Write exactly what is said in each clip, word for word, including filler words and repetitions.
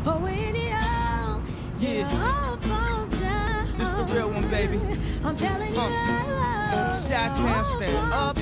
Oh, when it all, yeah, it all falls down. This the real one, baby. I'm telling you, uh, Chi-Town stand up.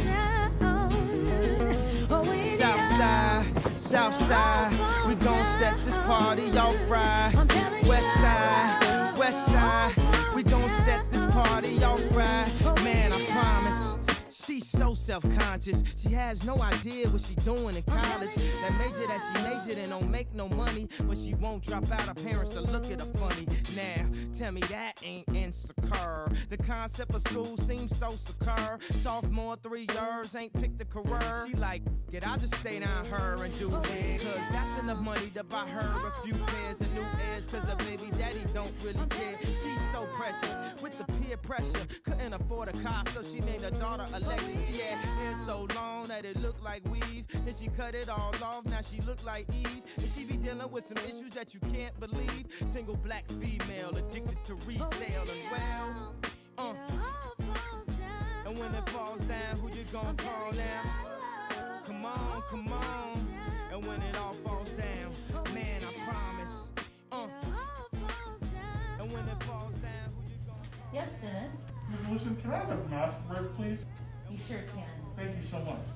Oh, South side, south side, we gon' set this party off right. West side, west side, we gon' set this party off right. Man, I promise. She's so self-conscious, she has no idea what she doing in college. That major that she majored in don't make no money, but she won't drop out, her parents will look at her funny. Now, tell me that ain't insecure. The concept of school seems so secure. Sophomore, three years, ain't picked a career. She like, get I'll just stay down her and do it, cause that's enough money to buy her a few pairs of new ears, cause her baby daddy don't really care. She's so precious, with the peer pressure, couldn't afford a car, so she named her daughter Alexis. She had hair so long that it looked like weave. Then she cut it all off, now she look like Eve. And she be dealing with some issues that you can't believe. Single black female, addicted to retail and well, uh. And when it falls down, who you gonna call now? Come on, come on. And when it all falls down, man, I promise, uh. And when it falls down, who you gonna call? Yes, Dennis? Miss Wilson, can I have a mask break, please? You sure can. Thank you so much.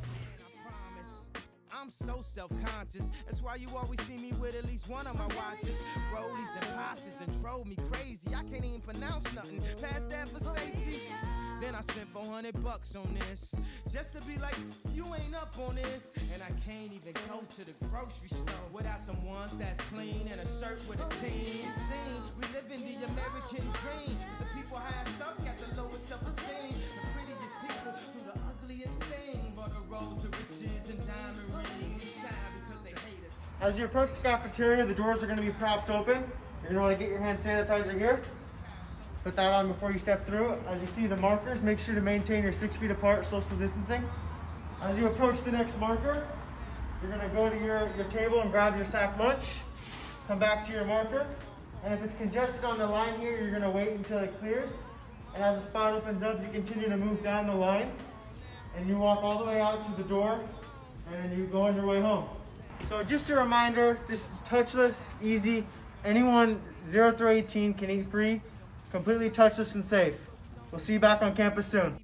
I'm so self-conscious, that's why you always see me with at least one of my watches. Rollies and Porsches done drove me crazy, I can't even pronounce nothing past that for safety. Then I spent four hundred bucks on this, just to be like, you ain't up on this. And I can't even go to the grocery store without some ones that's clean and a shirt with a team. Scene, we live in the American dream. The people high up got the lowest self-esteem. The prettiest people do the ugliest things. For the road to riches and diamond rings, shine because they hate us. As you approach the cafeteria, the doors are going to be propped open. You're going to want to get your hand sanitizer here. Put that on before you step through. As you see the markers, make sure to maintain your six feet apart social distancing. As you approach the next marker, you're going to go to your, your table and grab your sack lunch. Come back to your marker. And if it's congested on the line here, you're going to wait until it clears. And as the spot opens up, you continue to move down the line. And you walk all the way out to the door. And then you go on your way home. So just a reminder, this is touchless, easy. Anyone zero through eighteen can eat free. Completely touchless and safe. We'll see you back on campus soon.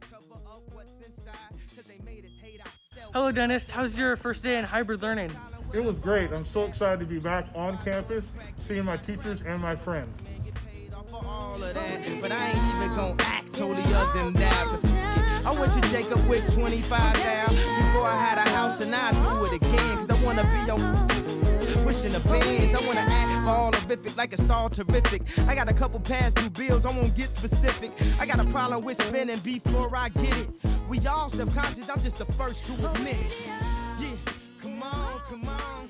Hello, Dennis. How's your first day in hybrid learning? It was great. I'm so excited to be back on campus, seeing my teachers and my friends. But I ain't even gonna act totally other than that. I went to Jacob with twenty-five down before I had a house, and I do it again, cause I wanna be on pushing the bands. I wanna act all horrific like it's all terrific. I got a couple past due bills, I won't get specific. I got a problem with spending before I get it. We all self-conscious, I'm just the first to admit it. Yeah, come on, come on.